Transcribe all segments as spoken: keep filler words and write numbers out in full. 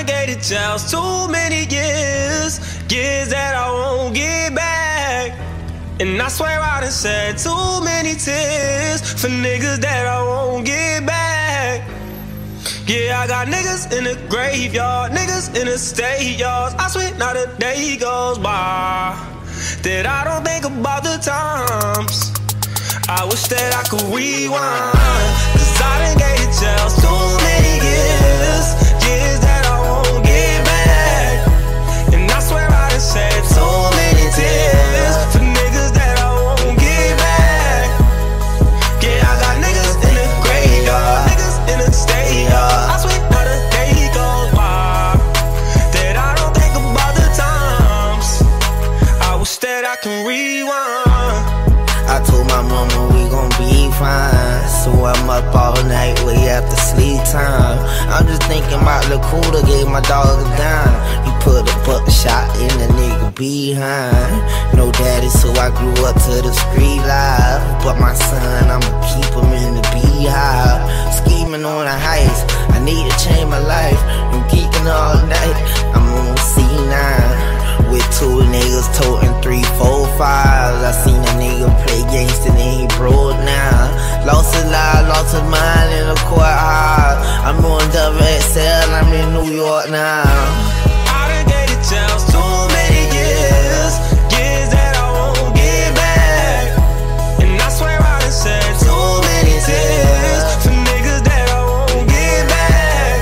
done gave the chance too many years, years that I won't get back. And I swear I done shed too many tears for niggas that I won't get back. Yeah, I got niggas in the graveyard, niggas in the state yards. I swear not a day goes by that I don't think about the times. I wish that I could rewind, cause I done gave the chance too many years, years that I won't get back. And I swear I done shed too many tears for niggas that I won't get back. Yeah, I got niggas in the graveyard, niggas in the state yard. I swear not a day goes by that I don't think about the times. I wish that I can rewind. I told my mama we gon' be fine, so I'm up all night way after sleep time. I'm just thinking about the cooler, gave my dog a dime. He put a buckshot in the nigga behind. No daddy, so I grew up to the street life. But my son, I'ma keep him in the beehive. Scheming on a heist, I need to change my life. I'm geeking all night, I'm on C nine with two niggas toting three, four, fives. I seen a nigga play gangsta and he broke now. Lost his life, lost his mind in the courthouse. I'm on W X L, I'm in New York now. I done gave the chance too many years, years that I won't get back. And I swear I done shed too many tears for niggas that I won't get back.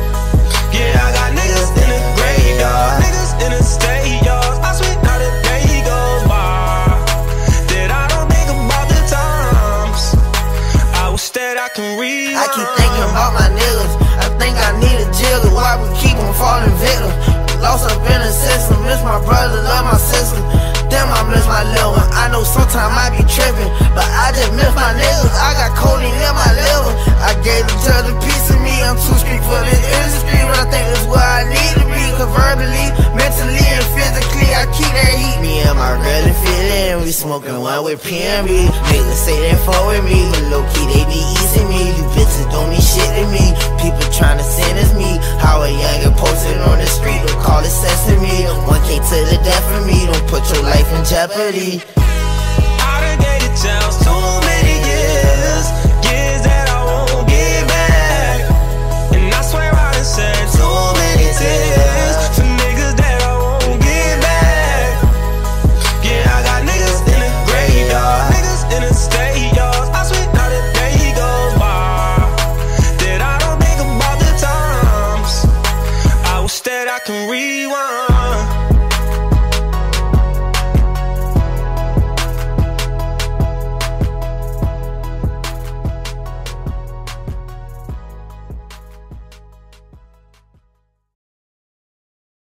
Yeah, I got niggas in the graveyard, niggas in the state yards. I swear not a day goes by that I don't think about the times. I wish that I can rewind. I keep thinking about my niggas, I think I need a jigger. Why we keep on falling victim? Lost up in the system, miss my brother, love my sister. Damn, I miss my little one. I know sometimes I be tripping, but I just miss my niggas. I got codeine in my liver. I gave each other a piece of me. I'm too street for this industry, but I think that's where I need to be. Cause verbally, mentally, and physically, I keep that heat. Me and my girl and feeling, we smoking one with P M B. Niggas say they fuck with me, but low key they be easing me. You bitches don't mean shit to me. People trying to sentence me. How a youngin' posted on the street, don't call it sesame. one K to the death of me, don't put your life in jeopardy. I done gave the chance too many years, years that I won't get back. And I swear I done shed too many tears for niggas that I won't get back. Yeah, I got niggas in the graveyard, niggas in the state yards. I swear not a day goes by that I don't think about the times. I wish that I can read.